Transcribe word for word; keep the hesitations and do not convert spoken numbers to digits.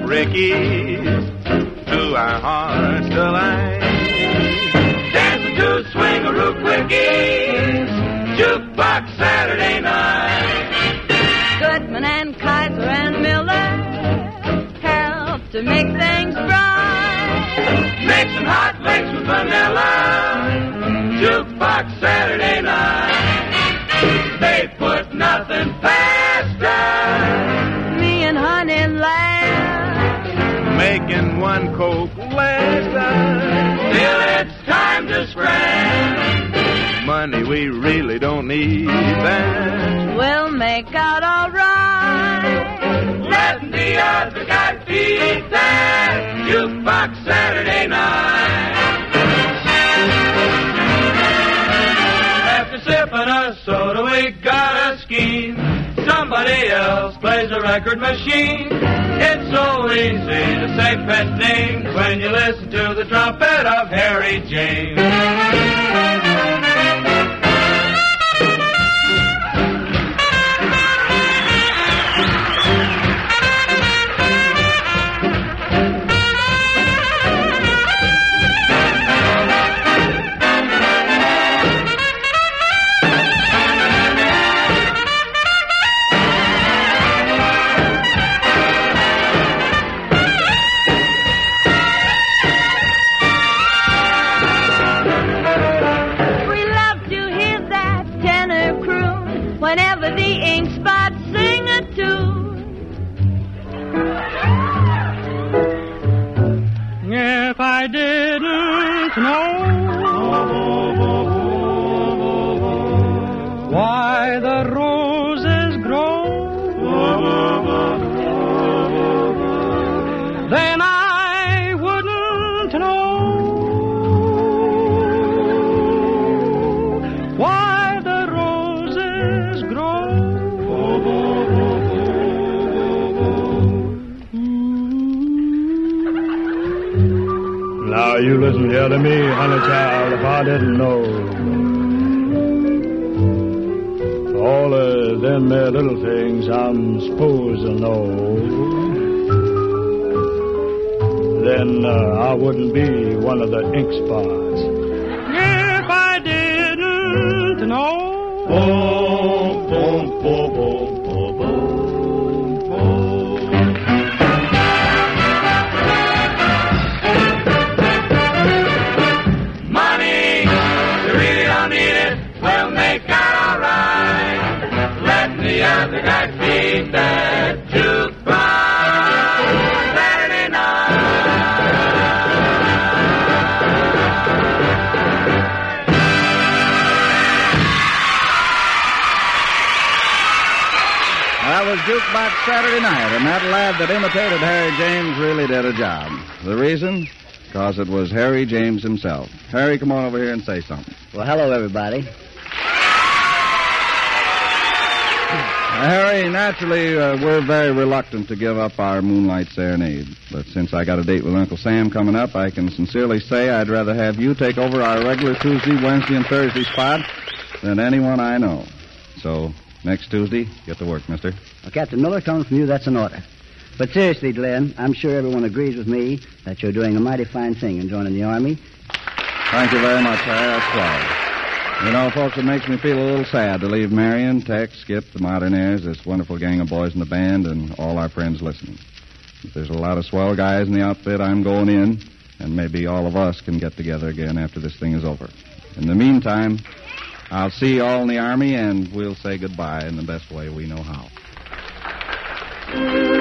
rickeys to our heart's delight. Dancing to swing-a-root quickies, jukebox Saturday night. Goodman and Kaiser and Miller help to make things bright. Mixing hot licks with vanilla, jukebox Saturday night. They put nothing past us. Me and Honey laugh, making one Coke last us. Till it's time to scram. Money we really don't need that. We'll make out all right. Letting the other guy feed that jukebox Saturday night. After sipping a soda, we got a scheme. Somebody else plays a record machine. It's so easy to say pet names when you listen to the trumpet of Harry James. Whenever the ink spots sing a tune. If I didn't know why the roses grow, then I wouldn't know why the roses grow. Now you listen here to me, honey child, if I didn't know all of them there little things I'm supposed to know, then uh, I wouldn't be one of the ink spots. If I didn't know. Boom, boom, boom, boom, boom, boom, boom. Money, you really don't need it. We'll make out all right. Let the other guy feed that jukebox Saturday night. That was Jukebox Saturday Night, and that lad that imitated Harry James really did a job. The reason? Because it was Harry James himself. Harry, come on over here and say something. Well, hello, everybody. Harry, naturally, uh, we're very reluctant to give up our Moonlight Serenade. But since I got a date with Uncle Sam coming up, I can sincerely say I'd rather have you take over our regular Tuesday, Wednesday, and Thursday spot than anyone I know. So, next Tuesday, get to work, mister. Well, Captain Miller, coming from you, that's an order. But seriously, Glenn, I'm sure everyone agrees with me that you're doing a mighty fine thing in joining the Army. Thank you very much, Harry. That's swell. You know, folks, it makes me feel a little sad to leave Marion, Tex, Skip, the Modernaires, this wonderful gang of boys in the band, and all our friends listening. But there's a lot of swell guys in the outfit I'm going in, and maybe all of us can get together again after this thing is over. In the meantime, I'll see you all in the Army, and we'll say goodbye in the best way we know how.